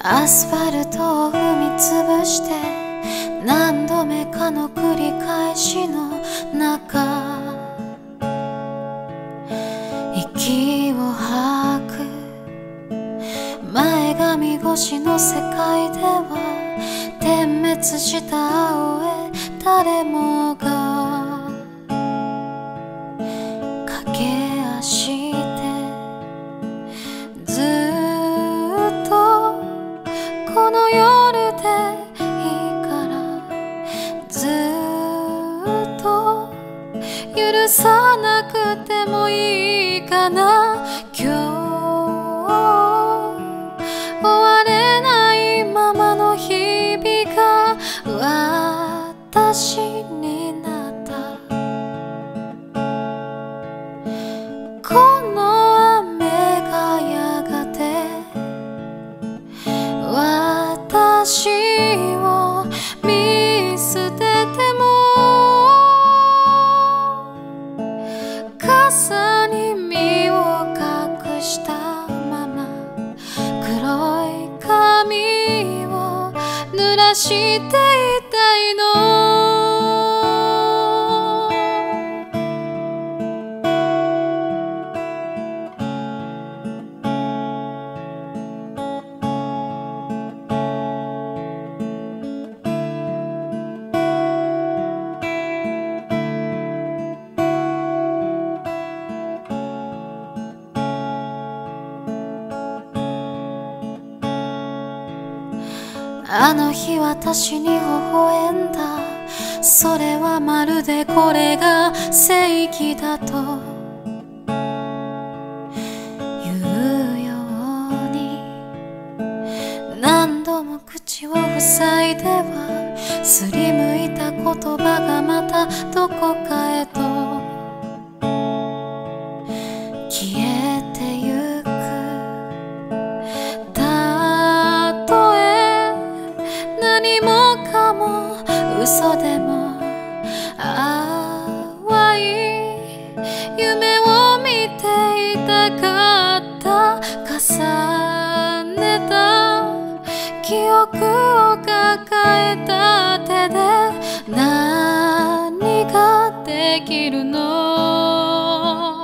アスファルトを踏みつぶして何度目かの繰り返しの中、息を吐く前髪越しの世界では点滅した青へ誰もが駆け足でずっとこの夜でいいからずっと許さなくてもいいかな。今日終われないままの日々が私になった。この雨がやがて私を見捨てても傘に身を隠したまま黒い髪を濡らしていたいの。あの日私に微笑んだ、それはまるでこれが正義だというように何度も口を塞いではすりむいた言葉がまたどこかへと消えてゆく。何もかも嘘でも淡い夢を見ていたかった。重ねた記憶を抱えた手で何ができるの。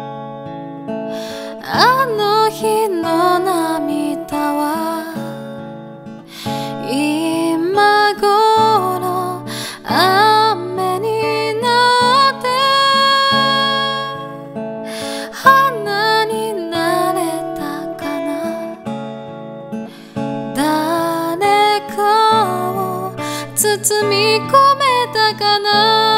あの日の涙は今頃雨になって花になれたかな。誰かを包み込めたかな。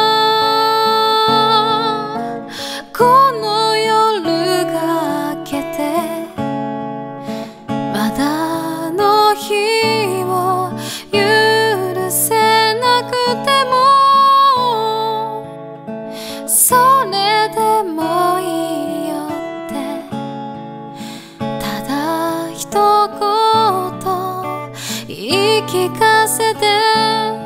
この夜が明けてまだの日を許せなくてもそれでもいいよってただ一言言い聞かせて